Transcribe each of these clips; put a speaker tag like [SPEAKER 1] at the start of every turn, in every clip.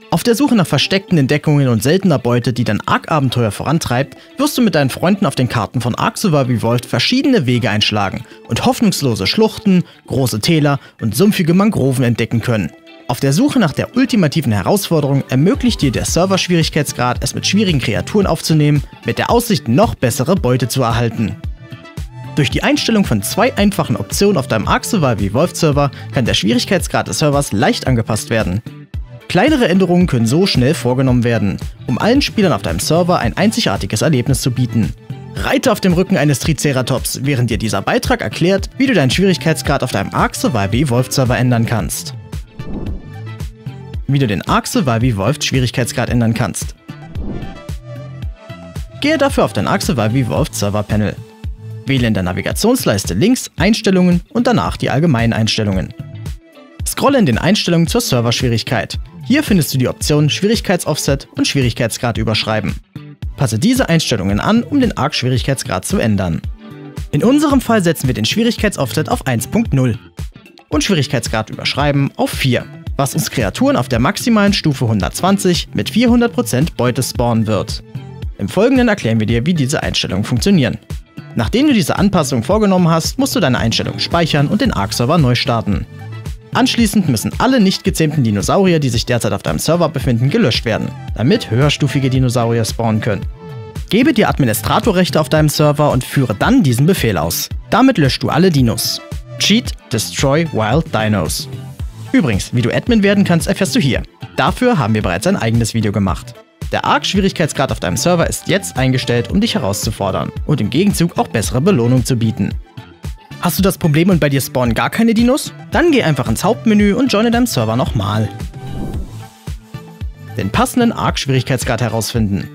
[SPEAKER 1] Auf der Suche nach versteckten Entdeckungen und seltener Beute, die dein Ark-Abenteuer vorantreibt, wirst du mit deinen Freunden auf den Karten von Ark Survival Evolved verschiedene Wege einschlagen und hoffnungslose Schluchten, große Täler und sumpfige Mangroven entdecken können. Auf der Suche nach der ultimativen Herausforderung ermöglicht dir der Server-Schwierigkeitsgrad, es mit schwierigen Kreaturen aufzunehmen, mit der Aussicht, noch bessere Beute zu erhalten. Durch die Einstellung von 2 einfachen Optionen auf deinem Ark Survival Evolved Server kann der Schwierigkeitsgrad des Servers leicht angepasst werden. Kleinere Änderungen können so schnell vorgenommen werden, um allen Spielern auf deinem Server ein einzigartiges Erlebnis zu bieten. Reite auf dem Rücken eines Triceratops, während dir dieser Beitrag erklärt, wie du deinen Schwierigkeitsgrad auf deinem Ark Survival Evolved Server ändern kannst. Wie du den Ark Survival Evolved Schwierigkeitsgrad ändern kannst. Gehe dafür auf dein Ark Survival Evolved Server Panel. Wähle in der Navigationsleiste links Einstellungen und danach die allgemeinen Einstellungen. Scrolle in den Einstellungen zur Serverschwierigkeit. Hier findest du die Optionen Schwierigkeitsoffset und Schwierigkeitsgrad überschreiben. Passe diese Einstellungen an, um den Ark-Schwierigkeitsgrad zu ändern. In unserem Fall setzen wir den Schwierigkeitsoffset auf 1.0 und Schwierigkeitsgrad überschreiben auf 4, was uns Kreaturen auf der maximalen Stufe 120 mit 400% Beute spawnen wird. Im Folgenden erklären wir dir, wie diese Einstellungen funktionieren. Nachdem du diese Anpassung vorgenommen hast, musst du deine Einstellungen speichern und den Ark-Server neu starten. Anschließend müssen alle nicht gezähmten Dinosaurier, die sich derzeit auf deinem Server befinden, gelöscht werden, damit höherstufige Dinosaurier spawnen können. Gebe dir Administratorrechte auf deinem Server und führe dann diesen Befehl aus. Damit löscht du alle Dinos. Cheat Destroy Wild Dinos. Übrigens, wie du Admin werden kannst, erfährst du hier. Dafür haben wir bereits ein eigenes Video gemacht. Der Ark-Schwierigkeitsgrad auf deinem Server ist jetzt eingestellt, um dich herauszufordern und im Gegenzug auch bessere Belohnung zu bieten. Hast du das Problem und bei dir spawnen gar keine Dinos? Dann geh einfach ins Hauptmenü und joine deinem Server nochmal. Den passenden Ark-Schwierigkeitsgrad herausfinden.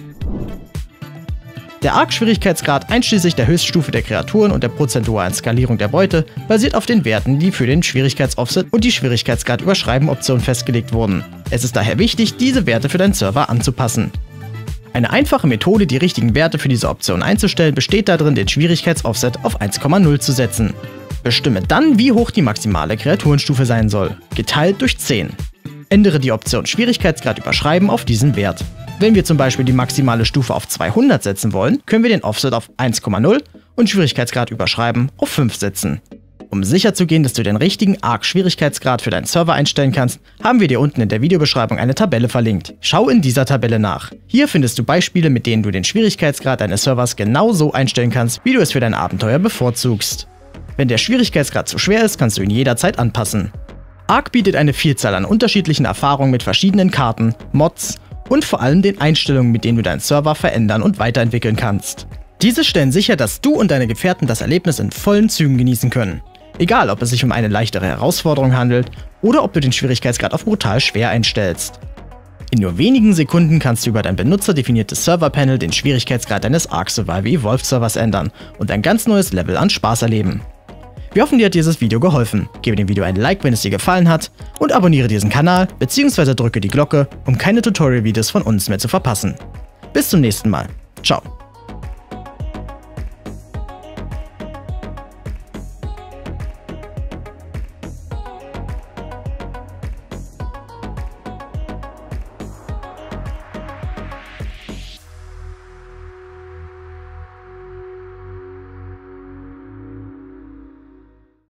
[SPEAKER 1] Der Ark-Schwierigkeitsgrad einschließlich der Höchststufe der Kreaturen und der prozentualen Skalierung der Beute basiert auf den Werten, die für den Schwierigkeitsoffset und die Schwierigkeitsgrad überschreiben Option festgelegt wurden. Es ist daher wichtig, diese Werte für deinen Server anzupassen. Eine einfache Methode, die richtigen Werte für diese Option einzustellen, besteht darin, den Schwierigkeitsoffset auf 1,0 zu setzen. Bestimme dann, wie hoch die maximale Kreaturenstufe sein soll, geteilt durch 10. Ändere die Option Schwierigkeitsgrad überschreiben auf diesen Wert. Wenn wir zum Beispiel die maximale Stufe auf 200 setzen wollen, können wir den Offset auf 1,0 und Schwierigkeitsgrad überschreiben auf 5 setzen. Um sicherzugehen, dass du den richtigen Ark-Schwierigkeitsgrad für deinen Server einstellen kannst, haben wir dir unten in der Videobeschreibung eine Tabelle verlinkt. Schau in dieser Tabelle nach. Hier findest du Beispiele, mit denen du den Schwierigkeitsgrad deines Servers genau so einstellen kannst, wie du es für dein Abenteuer bevorzugst. Wenn der Schwierigkeitsgrad zu schwer ist, kannst du ihn jederzeit anpassen. Ark bietet eine Vielzahl an unterschiedlichen Erfahrungen mit verschiedenen Karten, Mods und vor allem den Einstellungen, mit denen du deinen Server verändern und weiterentwickeln kannst. Diese stellen sicher, dass du und deine Gefährten das Erlebnis in vollen Zügen genießen können. Egal, ob es sich um eine leichtere Herausforderung handelt oder ob du den Schwierigkeitsgrad auf brutal schwer einstellst. In nur wenigen Sekunden kannst du über dein benutzerdefiniertes Serverpanel den Schwierigkeitsgrad deines Ark Survival Evolved Servers ändern und ein ganz neues Level an Spaß erleben. Wir hoffen, dir hat dieses Video geholfen. Gebe dem Video ein Like, wenn es dir gefallen hat und abonniere diesen Kanal bzw. drücke die Glocke, um keine Tutorial-Videos von uns mehr zu verpassen. Bis zum nächsten Mal. Ciao.